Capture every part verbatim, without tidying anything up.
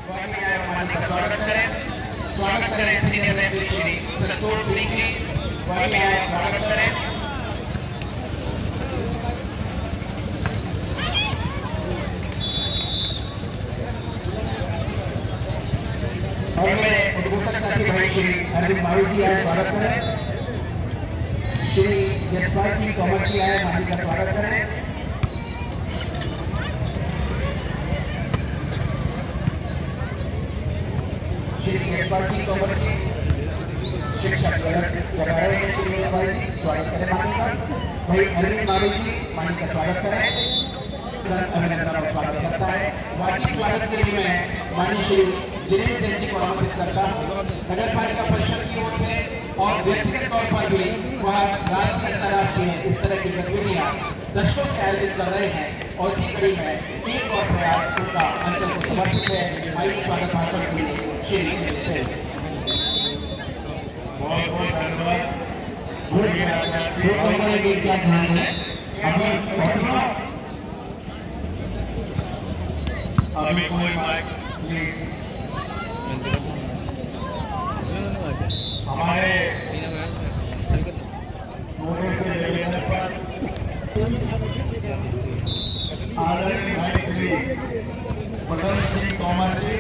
का स्वागत करें स्वागत करें सीनियर रेफरी श्री संतोष सिंह जी, वही में आए स्वागत करें। और मेरे उद्घोषक साथी भाई श्री अरविंद मारू जी आए स्वागत करें। श्री यशपाल जी कौमर जी आए मानी का स्वागत करें। श्री यशपाल जी कौमर जी शिक्षक चला रहे हैं। श्री यशपाल जी स्वागत करें मानी का। भाई अरविंद मारू जी मानी का स्वागत करें। अभिनंदन का स्वागत करता है। वाचिक स्वागत के लिए मैं माननीय श्री जिनेश सिंह जी को आमंत्रित करता हूँ। नगर पालिका परिषद की ओर से और व्यक्तिगत तौर पर भी वह राष्ट्रीय अंतर्राष्ट्रीय इस तरह की गतिविधियाँ दशकों से आयोजित कर रहे हैं और इसी कड़ी में एक और प्रयास उनका अंचल को समर्पित है। आइए स्वागत भाषण के लिए श्री जिनेश सिंह। बहुत बहुत धन्यवाद। अभी कोई माइक प्लीज। हमारे छोटे से निवेदन पर आदरणीय भाई श्री बदन सिंह कौमर जी,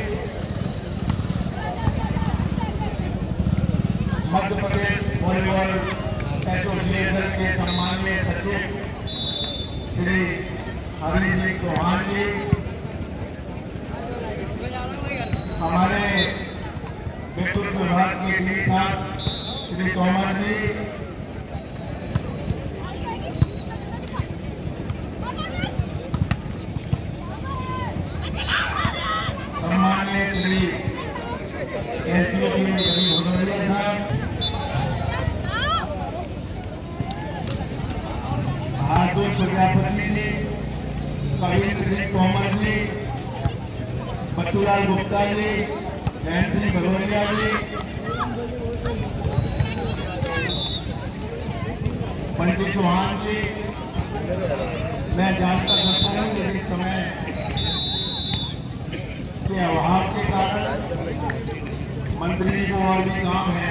मध्य प्रदेश वॉलीबॉल एसोसिएशन के सम्माननीय सचिव श्री हरि सिंह चौहान जी, हमारे विद्युत विभाग के डी साहब श्री तोमर जी, सम्माननीय श्री एसडीओ भदौरिया साहब, हार्दिक प्रजापति जी, कविंद्र सिंह तोमर जी, बच्चूलाल गुप्ता जी, जयंत सिंह भदौरिया जी, पंडित चौहान जी, मैं जानता सकता हूँ कि इस समय के अभाव के कारण मंत्री जी को और भी काम है।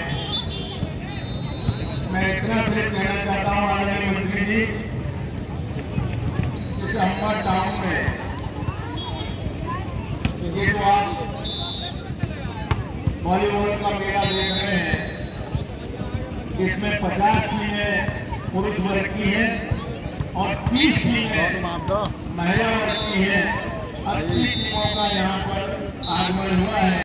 मैं इतना सिर्फ कहना चाहता हूँ आदरणीय मंत्री जी, इस अम्बा टाउन में ये जो आप वॉलीबॉल का मेला देख रहे हैं, इसमें पचास टीमें पुरुष वर्ग की है और तीस टीमें महिला वर्ग की है। अस्सी टीमों का यहाँ पर आगमन हुआ है।